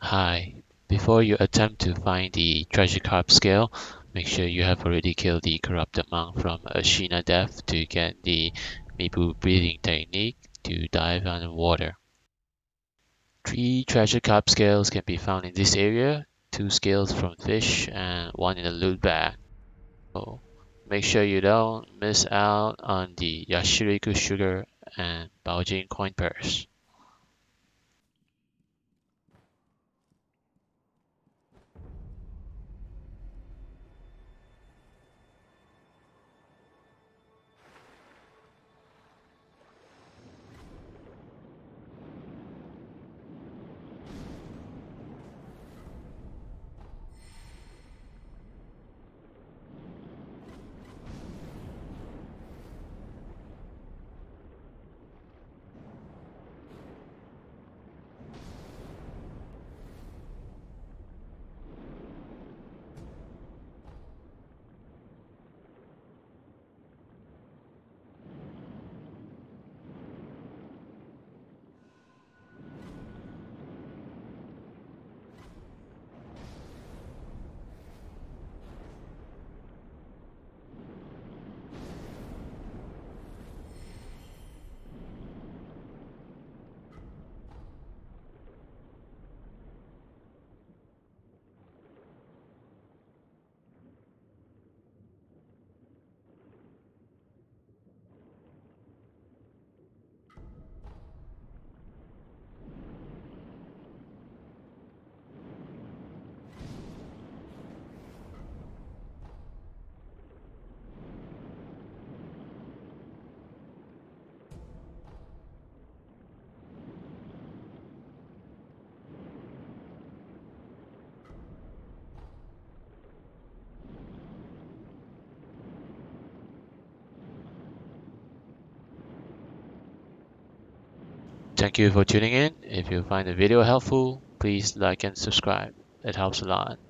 Hi. Before you attempt to find the treasure carp scale, make sure you have already killed the corrupted monk from Ashina Death to get the Mibu breathing technique to dive underwater. 3 treasure carp scales can be found in this area, 2 scales from fish and 1 in the loot bag. So make sure you don't miss out on the Yashiriku sugar and Baojin coin purse. Thank you for tuning in. If you find the video helpful, please like and subscribe. It helps a lot.